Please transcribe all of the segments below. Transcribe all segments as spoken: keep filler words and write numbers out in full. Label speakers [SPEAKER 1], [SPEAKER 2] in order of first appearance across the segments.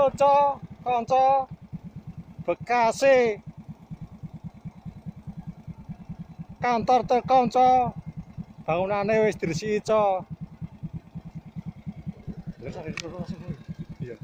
[SPEAKER 1] lho, Cok. Kanca Bekasi. Kantor terkanca. Bangunane wis diresiki, Cok. Iya.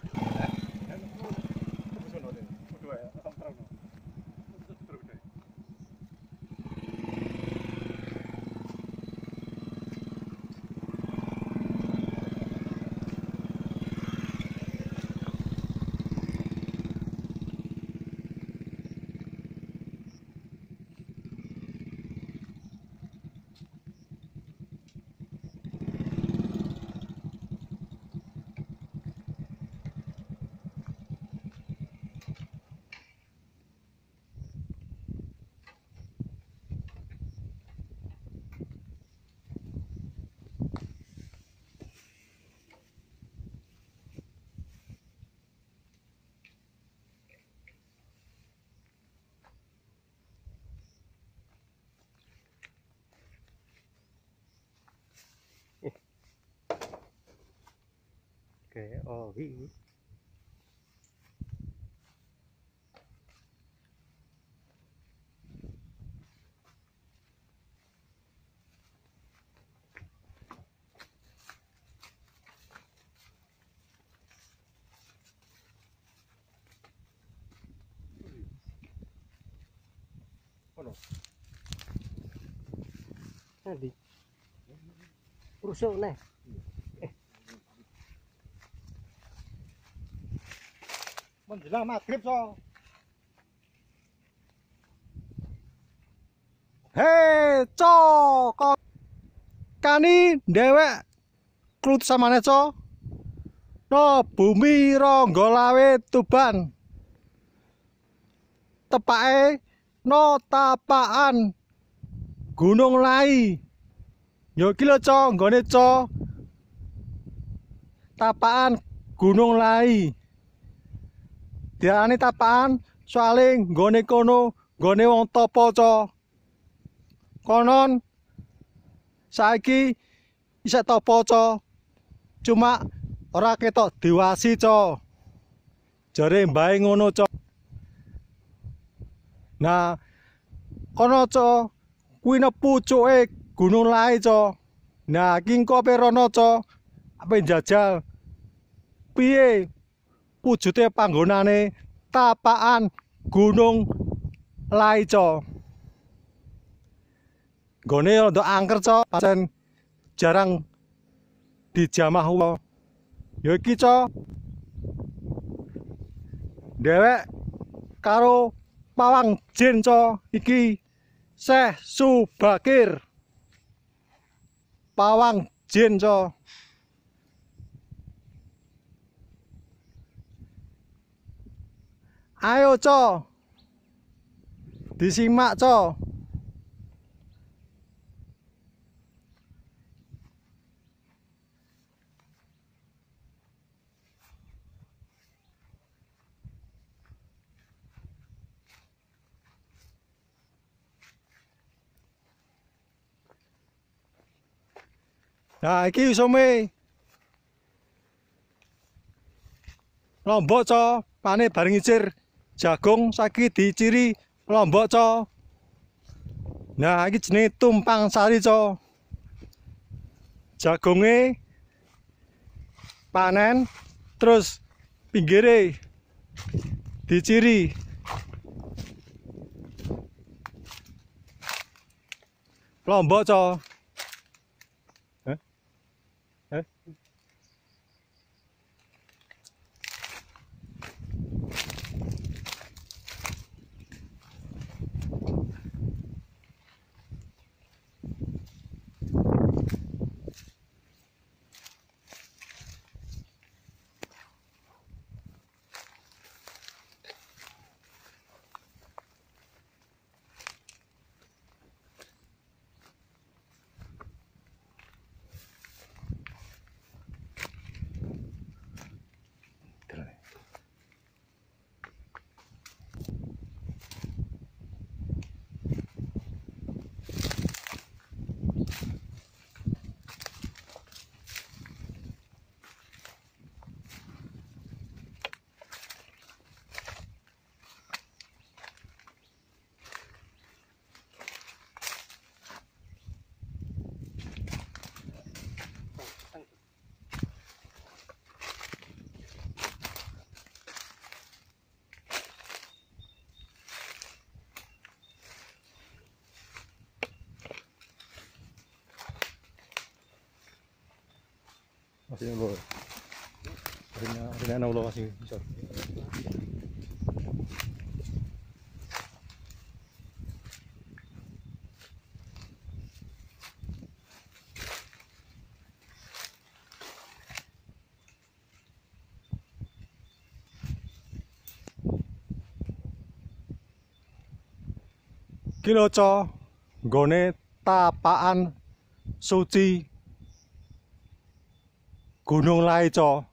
[SPEAKER 1] Oke, oh ini. Ono. Tadi. Rusuk nih. Eh. Menjelang maghrib, so. Hei, Cok. Kani dewek klut samane, Cok. No bumi Ronggolawe Tuban. Tepake no tapaan Gunung Lai. Yo iki lho, Cok, nggone, Cok. Tapaan Gunung Lai. Diarani tapaan soalé nggone kono nggone wong topo, Cok. Konon saiki isih topo, Cok. Cuma ora ketok diwasi, Cok. Jare mbae ngono, Cok. Nah, kono, Cok, kuwi ne pucuke Gunung Lai, Cok. Nah, iki engko ape rono, Cok. Ape njajal piye wujude panggonane tapaan Gunung Lai, Cok. Gone rada angker, Cok, pancen jarang dijamah wong. Ya iki, Cok. Dewek karo pawang jin, Cok. Iki Syekh Subakir. Pawang jin, Cok. Ayo, Cok. Disimak, Cok. Nah, iki usome Lombok, Cok. Pane bareng ngicir jagung saiki diciri Lombok, Cok. Nah, iki jenenge tumpang sari, Cok. Jagunge panen terus pinggire diciri. Lombok, Cok. Hah? Hah? Masih ulo. Akhirnya akhirnya ana ulo masih bisa. Kiloco nggone tapaan suci Gunung Lai co.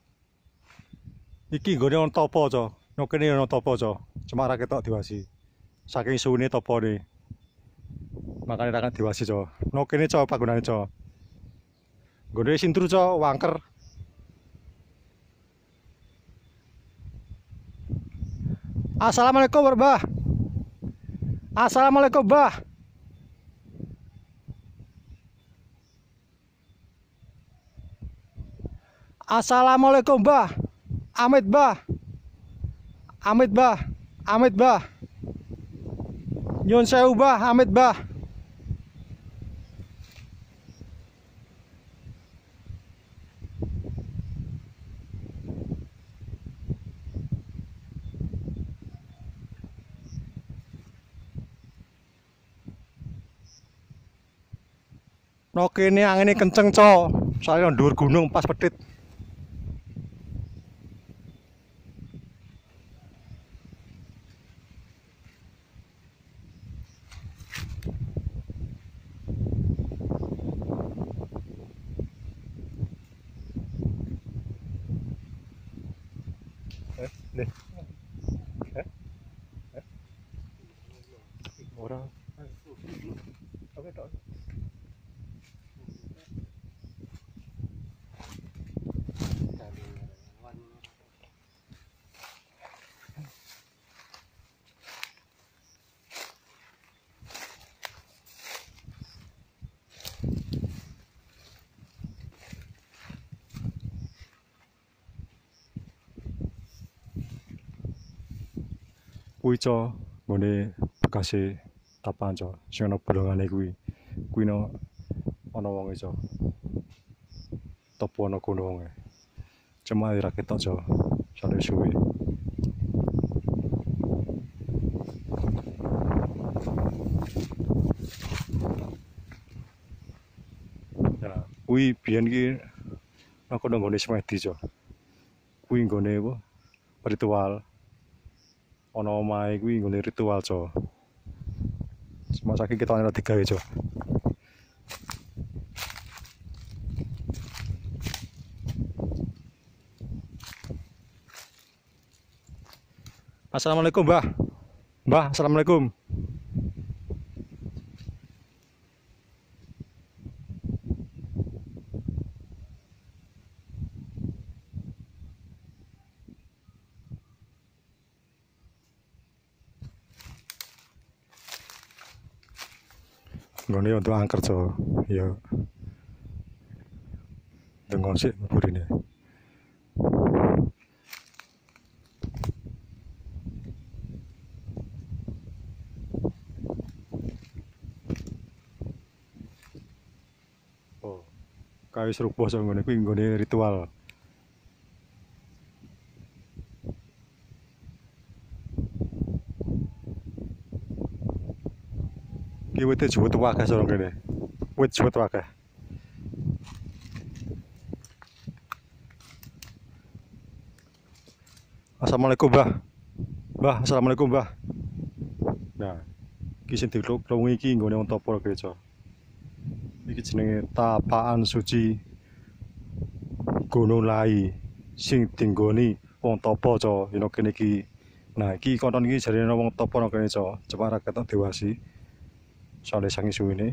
[SPEAKER 1] Iki nggone ono topo co. Nek kene ono topo co. Cuma ra ketok diwasi. Saking suwene topone. Makane ra kan diwasi co. Nek kene co pagunane co. Nggone sintru co wangker. Assalamualaikum Mbah. Assalamualaikum Mbah. Assalamualaikum Mbah. Amit Mbah. Amit Mbah. Amit Mbah. Nyun sewu Mbah, amit Mbah. No kene angine kenceng co. Soalnya dhuwur gunung pas pedhit. Eh, nih. Eh? Eh? Ora. Oke, tok. Kuwi co nggone bekase tapaan co. Sing ana bolongane kuwi. Kuwi no ana wonge co. Topo ana kono wonge. Cuma ora ketok co. Soale suwe. Ya, kuwi biyen iki aku nang nggone semedi co. Kuwi nggone apa? Ritual. Ana omahe kuwi nggone ritual co. Semua saking kita ora digawe co. Assalamualaikum Mbah. Mbah, assalamualaikum. Nggone untuk angker co. Ya. Dengon sik burine. Oh. Kae serupa so ngene kuwi nggone ritual. Ki wite jewet wae so ngene. Wit jewet wae. Assalamualaikum Mbah. Mbah, assalamualaikum Mbah. Nah, iki sing dilowongi iki nggone wong topo gereja. Iki jenenge tapaan suci Gunung Lai sing dinggoni wong topo co. Yen kene iki. Nah, iki konton iki jarene wong topo nang kene co. Coba ra ketok dewasi. Soale sangi suwene.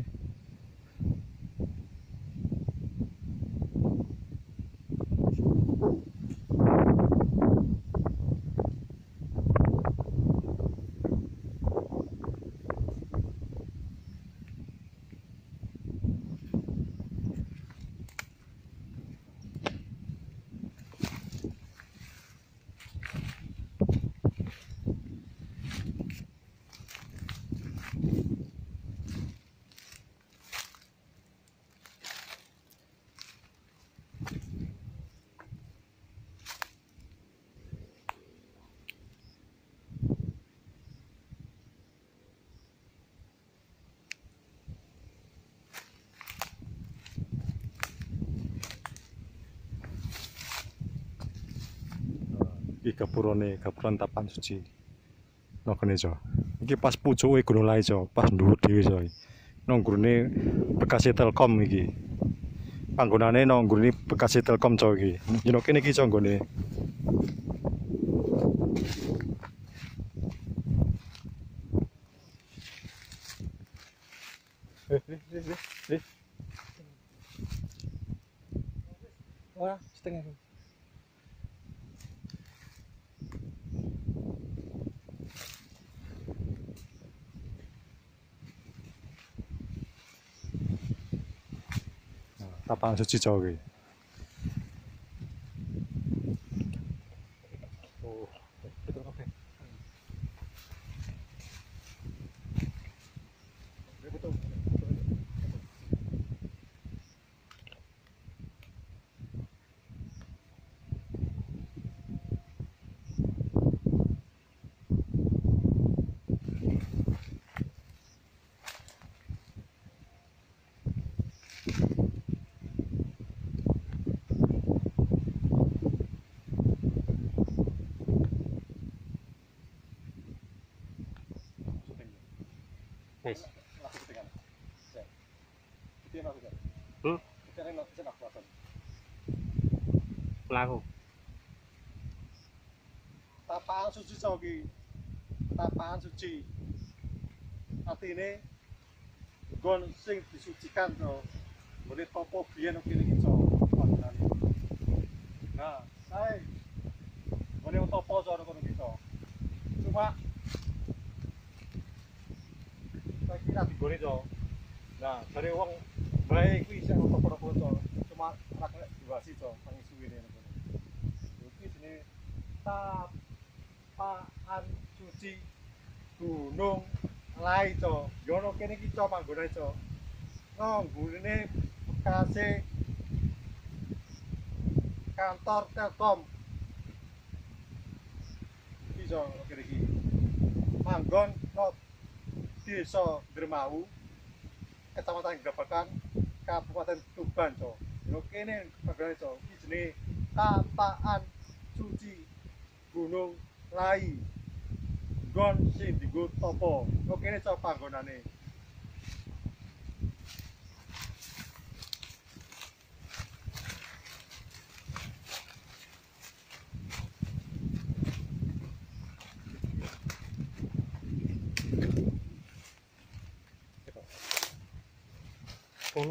[SPEAKER 1] gapurane gapuran Tapan Suci. Nang kene jo. Iki pas pucuke Gunung Lai jo, pas dhuwur dhewe jo. Nang gurune bekase Telkom iki. Panggonane nang gurune bekase Telkom jo iki. Yo kene iki jo nggone. Eh, eh, eh, eh. Ora, setengah. Tapan Suci jo iki. Oh, betul oke. Betul. Guys. Hmm? Pelaku. Tapan Suci iki. Tapan Suci. Artine gon sing disucikan to. Ngene topo biyen kene iki to. Nah, sae. Ngene topo to kono iki to. Cuma saya kira digone to. Nah, dari wong bae kuwi isih ono topo-topo to. Cuma ora kena diwasi to, nang suwene ngono. Iki jenenge Tapan Suci Gunung Lai to. Yo ono kene iki to panggonane to. Nang gurine bekase kantor Telkom. Iki to kene iki. Manggon no Desa Dermawu, Kecamatan Grabakan, Kabupaten Tuban, co. Yo kene panggonane co. Iki jenenge Tapan Suci Gunung Lai. Gon sing dienggo topo. Yo kene co panggonane. Oh.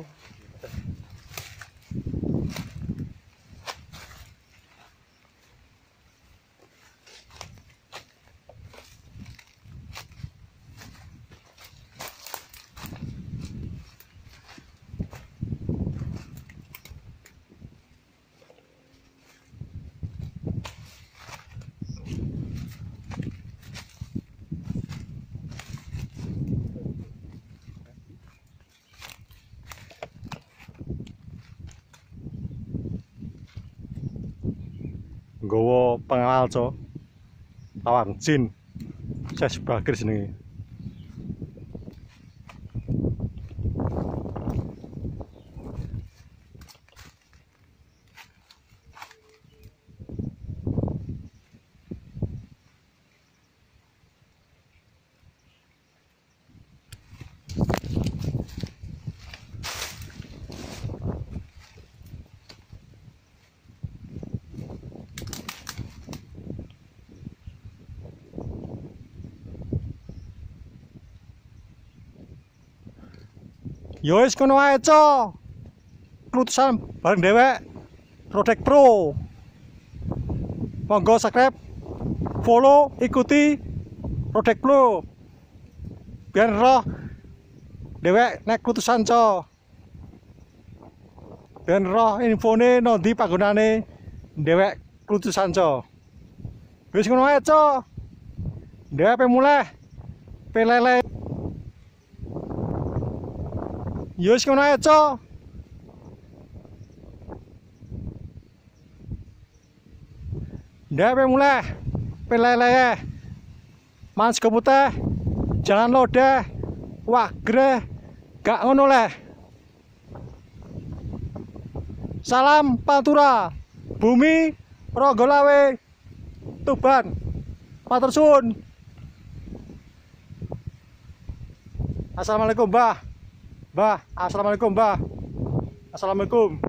[SPEAKER 1] Nggawa pengawal co. Tawang jin. Saya sebagai jenenge. Yo wis kono wae, co. Keputusan bareng dhewek. Rodek Pro. Monggo subscribe, follow, ikuti Rodek Pro. Biar roh dhewek nek keputusan, co. Biar roh infone nondi panggonane dhewek keputusan, co. Wis kono wae, co. Dhewek pe mulai pelele. Yus kono ae, co. Ndak mulai pelele. Mas keputih. Jangan lodeh. Wah, greh. Gak ngono leh. Salam Pantura. Bumi Rogolawe. Tuban. Matur suwun. Assalamualaikum, Mbah. Mbah, assalamualaikum, Mbah. Assalamualaikum.